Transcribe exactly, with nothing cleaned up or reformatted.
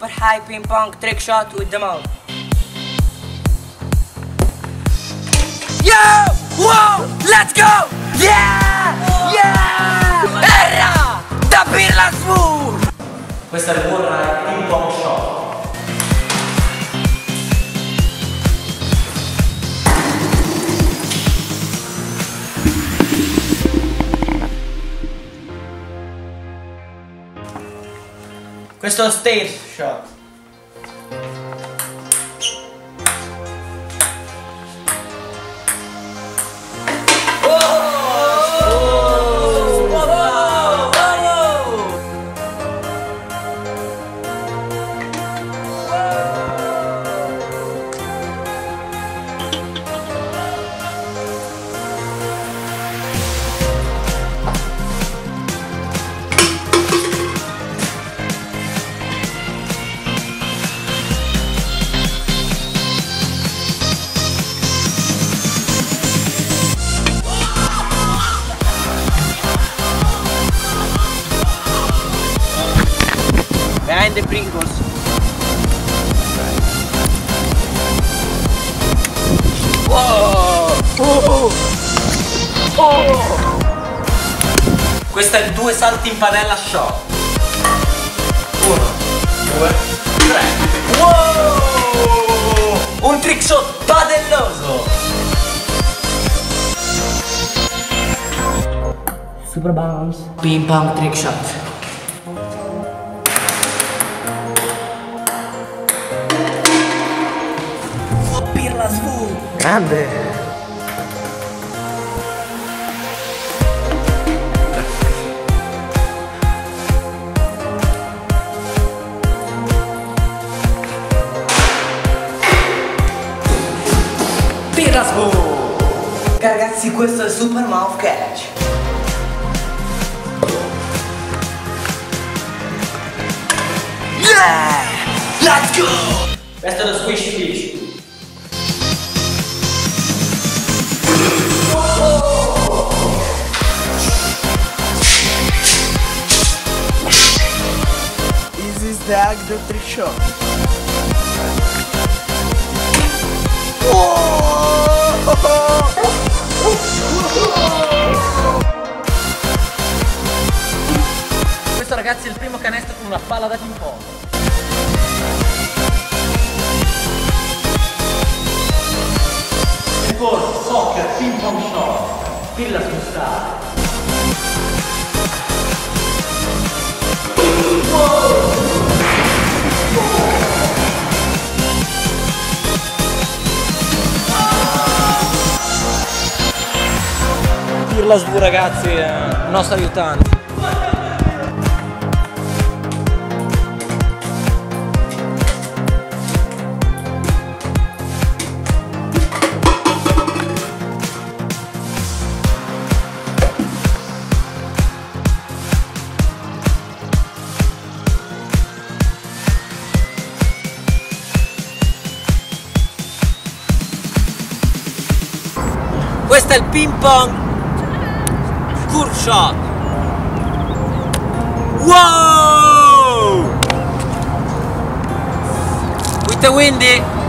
super high ping pong trick shot with the mouth. Yo! Wow! Let's go! Yeah! Yeah! Erra! Da Pirla Svu! Questa è il buon ping pong shot. Questo è lo stairs shot. Behind the Pringles. Wow! Oh! Oh! Questo è il due salti in padella shot. Uno, due, tre. Wow! Un trick shot padelloso! Super bounce. Ping pong trick shot. Pirla Svu! Grande! Pirla Svu! Ragazzi, questo è il super mouth catch. Yeah! Let's go! Questo è lo squishy fish. This is the Agdo trick shot. Questo ragazzi è il primo canestro con una palla da ping pong. E poi soccer ping pong shot. Pirla Svu. Pirla Svu ragazzi è il nostro aiutante. Questo è il ping pong curve shot. Wow! With the windy.